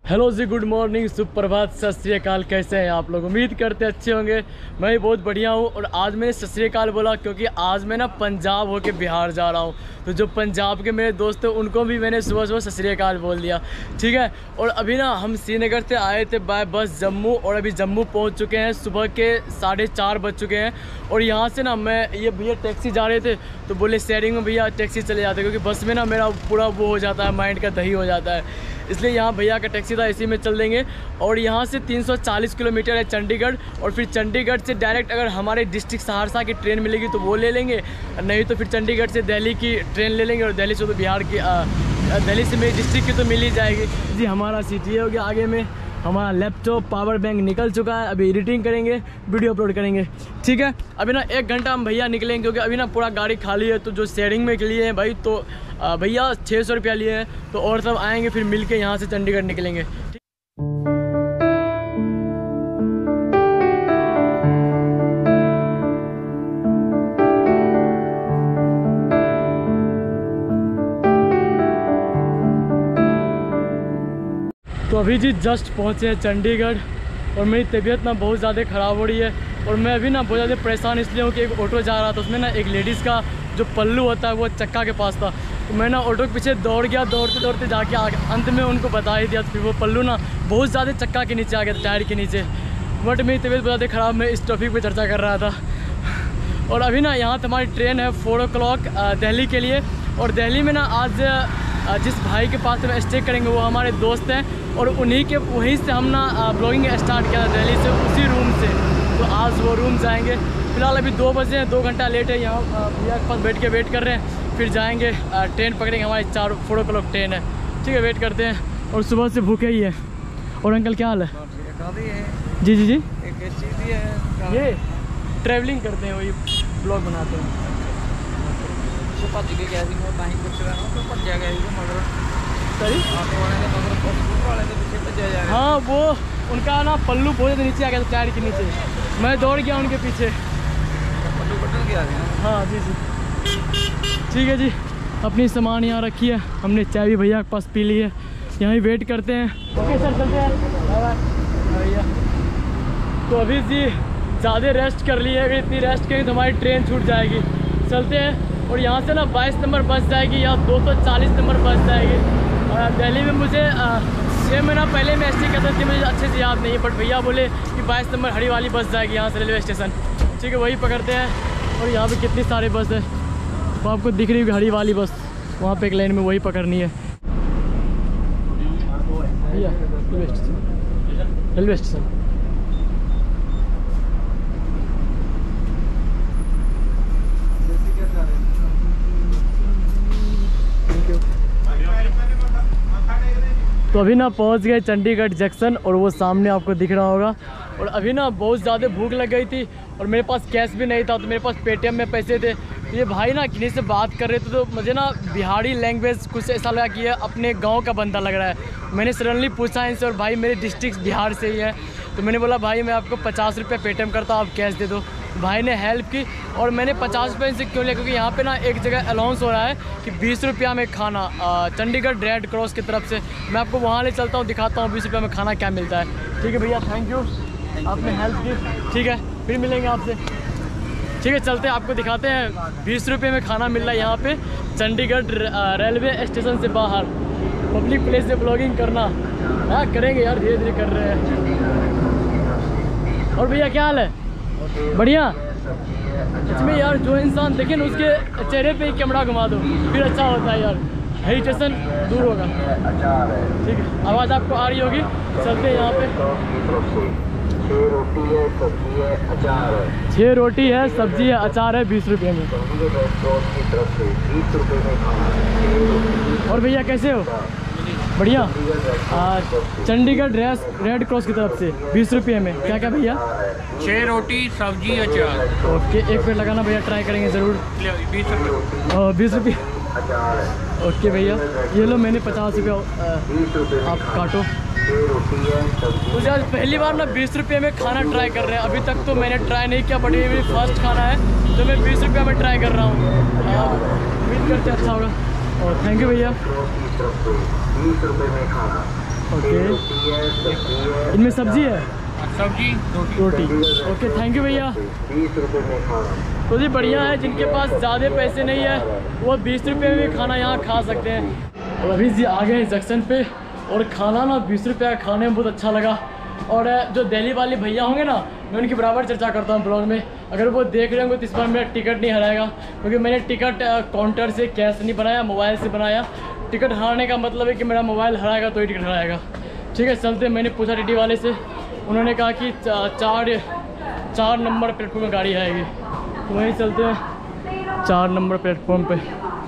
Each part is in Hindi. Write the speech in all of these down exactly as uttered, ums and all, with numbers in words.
हेलो जी, गुड मॉर्निंग, सुप्रभात, सत श्री अकाल। कैसे हैं आप लोग? उम्मीद करते अच्छे होंगे। मैं भी बहुत बढ़िया हूँ। और आज मैंने सत श्री अकाल बोला क्योंकि आज मैं ना पंजाब होके बिहार जा रहा हूँ। तो जो पंजाब के मेरे दोस्त हैं उनको भी मैंने सुबह सुबह सत श्री अकाल बोल दिया, ठीक है। और अभी ना हम श्रीनगर से आए थे बाय बस जम्मू, और अभी जम्मू पहुँच चुके हैं। सुबह के साढ़े चार बज चुके हैं। और यहाँ से ना मैं ये भैया टैक्सी जा रहे थे तो बोले शेयरिंग में भैया टैक्सी चले जाते, क्योंकि बस में ना मेरा पूरा वो हो जाता है, माइंड का दही हो जाता है। इसलिए यहाँ भैया का टैक्सी था, इसी में चल देंगे। और यहाँ से तीन सौ चालीस किलोमीटर है चंडीगढ़। और फिर चंडीगढ़ से डायरेक्ट अगर हमारे डिस्ट्रिक्ट सहरसा की ट्रेन मिलेगी तो वो ले लेंगे, नहीं तो फिर चंडीगढ़ से दिल्ली की ट्रेन ले लेंगे। और दिल्ली से तो बिहार की, दिल्ली से मेरी डिस्ट्रिक्ट की तो मिल ही जाएगी जी। हमारा सीटी हो गया आगे में, हमारा लैपटॉप पावर बैंक निकल चुका है। अभी एडिटिंग करेंगे, वीडियो अपलोड करेंगे, ठीक है। अभी ना एक घंटा हम भैया निकलेंगे, क्योंकि अभी ना पूरा गाड़ी खाली है। तो जो शेयरिंग में के लिए हैं भाई, तो भैया छः सौ रुपया लिए हैं। तो और सब आएंगे फिर मिल के यहाँ से चंडीगढ़ निकलेंगे। तो अभी जी जस्ट पहुँचे हैं चंडीगढ़। और मेरी तबीयत ना बहुत ज़्यादा ख़राब हो रही है। और मैं अभी ना बहुत ज़्यादा परेशान इसलिए हूँ कि एक ऑटो जा रहा था, उसमें ना एक लेडीज़ का जो पल्लू होता है वो चक्का के पास था। तो मैं ना ऑटो के पीछे दौड़ गया, दौड़ते दौड़ते जाके आ अंत में उनको बता ही दिया। तो फिर वो पल्लू ना बहुत ज़्यादा चक्का के नीचे आ गया था, टायर के नीचे। बट मेरी तबीयत बहुत ज़्यादा ख़राब, मैं इस टॉपिक पर चर्चा कर रहा था। और अभी ना यहाँ से हमारी ट्रेन है फोर ओ क्लॉक दिल्ली के लिए। और दिल्ली में ना आज जिस भाई के पास हम स्टे करेंगे वो हमारे दोस्त हैं। और उन्हीं के वहीं से हम ना ब्लॉगिंग स्टार्ट किया था दिल्ली से, उसी रूम से। तो आज वो रूम जाएंगे। फिलहाल अभी दो बजे हैं, दो घंटा लेट है। यहाँ भैया के पास बैठ के वेट कर रहे हैं, फिर जाएंगे ट्रेन पकड़ेंगे। हमारी चार फोर ओ क्लॉक ट्रेन है, ठीक है। वेट करते हैं। और सुबह से भूखे ही है। और अंकल क्या हाल है? जी जी जी ये ट्रैवलिंग करते हैं, वही ब्लॉग बनाते हैं। हाँ, वो उनका ना पल्लू बहुत नीचे आ गया था, टायर के नीचे। मैं दौड़ गया उनके पीछे। हाँ जी जी, ठीक है जी। अपनी सामान यहाँ रखी है, हमने चाय भी भैया के पास पी ली है। यहीं वेट करते हैं। ओके सर, चलते हैं। बाय बाय भैया। तो अभी जी ज़्यादा रेस्ट कर ली है, अगर इतनी रेस्ट करें तो हमारी ट्रेन छूट जाएगी। चलते हैं। और यहाँ से ना बाईस नंबर बस जाएगी या दो सौ चालीस नंबर बस जाएगी। दिल्ली में मुझे छः महीना पहले मैं स्टे करता थी, मुझे अच्छे से याद नहीं है। बट भैया बोले कि बाईस नंबर हरी वाली बस जाएगी यहाँ से रेलवे स्टेशन, ठीक है। वही पकड़ते हैं। और यहाँ पे कितनी सारे बस है, वो आपको दिख रही होगी हरी वाली बस, वहाँ पे एक लाइन में वही पकड़नी है भैया। Railway station, railway station. तो अभी ना पहुंच गए चंडीगढ़ जंक्शन, और वो सामने आपको दिख रहा होगा। और अभी ना बहुत ज़्यादा भूख लग गई थी, और मेरे पास कैश भी नहीं था। तो मेरे पास पेटीएम में पैसे थे। तो ये भाई ना किसी से बात कर रहे थे, तो मुझे ना बिहारी लैंग्वेज कुछ ऐसा लगा कि ये अपने गांव का बंदा लग रहा है। मैंने सडनली पूछा इनसे, और भाई मेरे डिस्ट्रिक्ट बिहार से ही है। तो मैंने बोला भाई मैं आपको पचास रुपये पेटीएम करता हूँ, आप कैश दे दो। भाई ने हेल्प की। और मैंने पचास रुपये इनसे क्यों लिया, क्योंकि यहाँ पे ना एक जगह अनाउंस हो रहा है कि बीस रुपया में खाना, चंडीगढ़ रेड क्रॉस की तरफ से। मैं आपको वहाँ ले चलता हूँ, दिखाता हूँ बीस रुपये में खाना क्या मिलता है, ठीक है भैया। थैंक यू, आपने हेल्प की, ठीक है। फिर मिलेंगे आपसे, ठीक है। चलते हैं, आपको दिखाते हैं। बीस रुपये में खाना मिल रहा है यहाँ पे चंडीगढ़ रेलवे स्टेशन से बाहर। पब्लिक प्लेस से ब्लॉगिंग करना, हाँ करेंगे यार, धीरे धीरे कर रहे हैं। और भैया क्या हाल है? बढ़िया। इसमें यार जो इंसान देखे ना उसके चेहरे पे ही कैमरा घुमा दो, फिर अच्छा होता है यार, हेजिटेशन दूर होगा, ठीक है। आवाज़ आपको आ रही होगी। चलते हैं यहाँ पे। छः रोटी है, सब्जी है, अचार है। छः रोटी है, सब्जी है, अचार है, बीस रुपये में। और भैया कैसे हो? बढ़िया। चंडीगढ़ रेड क्रॉस की तरफ से बीस रुपये में क्या क्या भैया? छः रोटी, सब्जी, अचार। ओके, एक प्लेट लगाना भैया, ट्राई करेंगे ज़रूर। बीस रुपये बीस रुपये ओके भैया, ये लो मैंने पचास रुपये, आप काटो। मुझे आज पहली बार ना बीस रुपये में खाना ट्राई कर रहे हैं। अभी तक तो मैंने ट्राई नहीं किया, बट ये मेरी फर्स्ट खाना है, तो मैं बीस रुपये में ट्राई कर रहा हूँ। उम्मीद करते अच्छा होगा। और थैंक यू भैया। बीस रुपये में खाना। ओके, इनमें सब्जी है, सब्जी रोटी। रोटी। ओके, थैंक यू भैया। तो जी बढ़िया है, जिनके पास ज़्यादा पैसे नहीं है वो बीस रुपये में भी खाना यहाँ खा सकते हैं। और अभी जी आ गए जंक्शन पे, और खाना ना बीस रुपये का खाने में बहुत अच्छा लगा। और जो दिल्ली वाले भैया होंगे ना, मैं उनकी बराबर चर्चा करता हूँ ब्लॉग में, अगर वो देख रहे होंगे तो इस बार मेरा टिकट नहीं हराएगा, क्योंकि मैंने टिकट काउंटर से कैश नहीं बनाया, मोबाइल से बनाया। टिकट हराने का मतलब है कि मेरा मोबाइल हराएगा तो ही टिकट हराएगा। ठीक है, चलते। मैंने पूछा टीटी वाले से, उन्होंने कहा कि चार चार नंबर प्लेटफॉर्म में गाड़ी आएगी, तो वहीं चलते हैं चार नंबर प्लेटफॉर्म पे।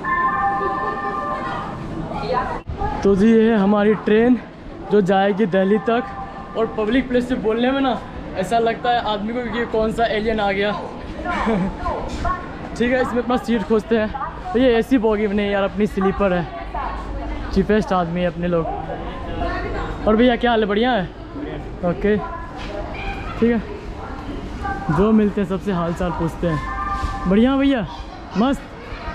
तो जी ये है हमारी ट्रेन जो जाएगी दिल्ली तक। और पब्लिक प्लेस से बोलने में ना ऐसा लगता है आदमी को कि कौन सा एलियन आ गया। ठीक है, इसमें अपना सीट खोजते हैं। तो ये एसी बोगी में नहीं यार, अपनी स्लीपर है, चीपेस्ट आदमी है अपने लोग। और भैया क्या हाल है, बढ़िया है? ओके ठीक है, जो मिलते हैं सबसे हाल चाल पूछते हैं। बढ़िया भैया, मस्त।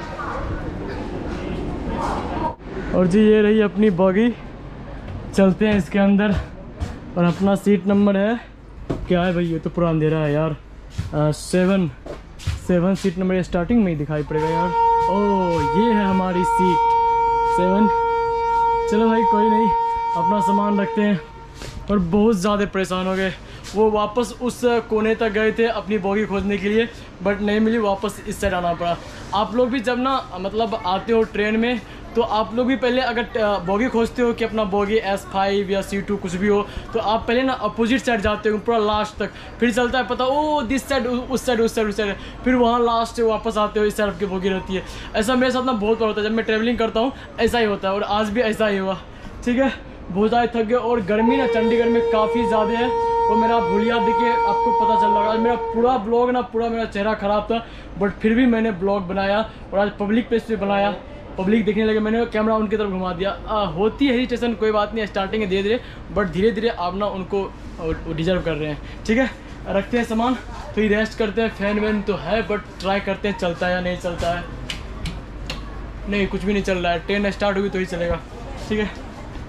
और जी ये रही अपनी बॉगी, चलते हैं इसके अंदर। और अपना सीट नंबर है, क्या है भाई, ये तो पूरा अंधेरा है यार, आ, seven seven seat number starting में ही दिखाई पड़ेगा यार। ओह ये है हमारी सीट सेवन। चलो भाई कोई नहीं, अपना सामान रखते हैं। और बहुत ज़्यादा परेशान हो गए, वो वापस उस कोने तक गए थे अपनी बोगी खोजने के लिए, बट नहीं मिली, वापस इस साइड आना पड़ा। आप लोग भी जब ना मतलब आते हो ट्रेन में, तो आप लोग भी पहले अगर बोगी खोजते हो कि अपना बोगी एस फाइव या सी टू कुछ भी हो, तो आप पहले ना अपोजिट साइड जाते हो पूरा लास्ट तक, फिर चलता है पता ओ दिस साइड, उस साइड, उस साइड, उस साइड, फिर वहाँ लास्ट वापस आते हो, इस साइड आपकी बोगी रहती है। ऐसा मेरे साथ ना बहुत बार होता है, जब मैं ट्रैवलिंग करता हूँ ऐसा ही होता है, और आज भी ऐसा ही हुआ। ठीक है, बहुत ज़्यादा थक गए, और गर्मी ना चंडीगढ़ में काफ़ी ज़्यादा है। और मेरा भूलिया देखिए, आपको पता चल रहा है, मेरा पूरा ब्लॉग ना पूरा मेरा चेहरा ख़राब था, बट फिर भी मैंने ब्लॉग बनाया। और आज पब्लिक प्लेस पे बनाया, पब्लिक देखने लगे, मैंने कैमरा उनकी तरफ घुमा दिया। आ, होती है हेजिटेशन, कोई बात नहीं, स्टार्टिंग है धीरे धीरे, बट धीरे धीरे आप ना उनको डिजर्व कर रहे हैं। ठीक है, रखते हैं सामान, फिर रेस्ट करते हैं। फैन वैन तो है, बट ट्राई करते हैं चलता है या नहीं चलता है। नहीं, कुछ भी नहीं चल रहा है, ट्रेन स्टार्ट हुई तो ही चलेगा। ठीक है,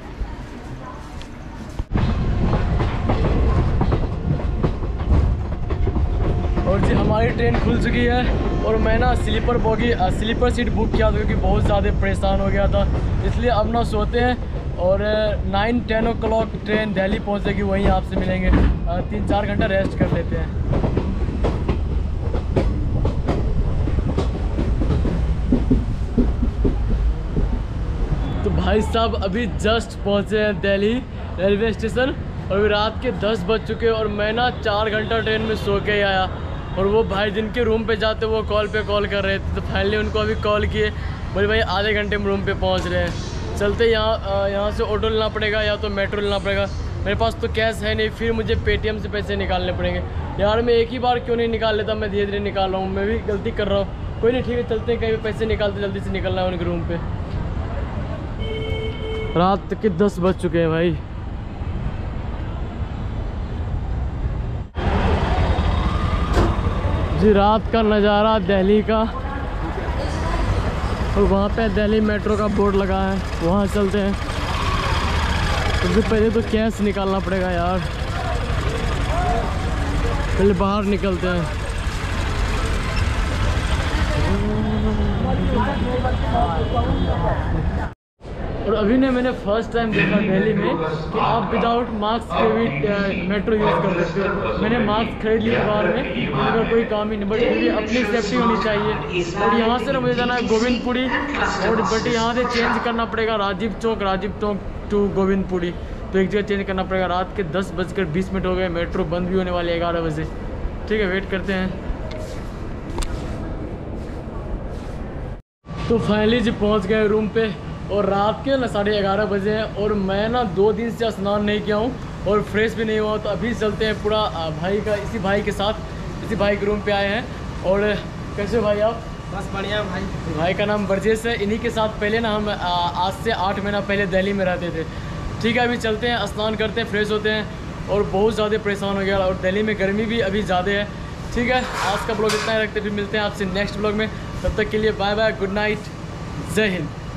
और जी हमारी ट्रेन खुल चुकी है। और मैं ना sleeper bogie sleeper seat book किया था, क्योंकि बहुत ज़्यादा परेशान हो गया था, इसलिए अब ना सोते हैं। और nine ten o'clock train Delhi पहुंचेगी, वहीं आपसे मिलेंगे। तीन चार घंटा रेस्ट कर लेते हैं। तो भाई साहब अभी जस्ट पहुंचे हैं दिल्ली रेलवे स्टेशन, और अभी रात के दस बज चुके हैं। और मैं ना चार घंटा ट्रेन में सो के ही आया। और वो भाई जिनके रूम पे जाते वो कॉल पे कॉल कर रहे थे, तो फाइनली उनको अभी कॉल किए, बोले भाई आधे घंटे में रूम पे पहुंच रहे हैं। चलते यहाँ यहाँ से ऑटो लेना पड़ेगा या तो मेट्रो लेना पड़ेगा। मेरे पास तो कैश है नहीं, फिर मुझे पेटीएम से पैसे निकालने पड़ेंगे। यार मैं एक ही बार क्यों नहीं निकाल लेता, मैं धीरे धीरे निकाल रहा हूँ, मैं भी गलती कर रहा हूँ। कोई नहीं, ठीक है, चलते हैं, कहीं भी पैसे निकालते जल्दी से निकलना है उनके रूम पर। रात के दस बज चुके हैं भाई। जी रात का नज़ारा दिल्ली का, और वहाँ पे दिल्ली मेट्रो का बोर्ड लगा है, वहाँ चलते हैं। सबसे पहले तो कैश निकालना पड़ेगा यार, पहले बाहर निकलते हैं। और अभी ने मैंने फर्स्ट टाइम देखा दिल्ली में कि आप विदाउट मास्क के भी मेट्रो यूज़ कर सकते हो। मैंने मास्क खरीद लिया बाहर में, अगर कोई काम ही नहीं, बट फिर भी अपनी सेफ्टी होनी चाहिए। और यहाँ से ना मुझे जाना है गोविंदपुरी, और बट यहाँ से चेंज करना पड़ेगा राजीव चौक, राजीव चौक टू गोविंदपुरी, तो एक जगह चेंज करना पड़ेगा। रात के दस बजकर बीस मिनट हो गए, मेट्रो बंद भी होने वाली है ग्यारह बजे। ठीक है, वेट करते हैं। तो फाइनली जी पहुँच गए रूम पे, और रात के ना साढ़े ग्यारह बजे हैं। और मैं ना दो दिन से स्नान नहीं किया हूँ और फ्रेश भी नहीं हुआ, तो अभी चलते हैं पूरा भाई का, इसी भाई के साथ, इसी भाई के रूम पे आए हैं। और कैसे भाई आप? बस बढ़िया भाई। भाई का नाम बरजेश है, इन्हीं के साथ पहले ना हम आज से आठ महीना पहले दिल्ली में रहते थे। ठीक है, अभी चलते हैं, स्नान करते हैं, फ्रेश होते हैं। और बहुत ज़्यादा परेशान हो गया, और दिल्ली में गर्मी भी अभी ज़्यादा है। ठीक है, आज का ब्लॉग इतना ही रखते, फिर मिलते हैं आपसे नेक्स्ट ब्लॉग में। तब तक के लिए बाय बाय, गुड नाइट, जय हिंद।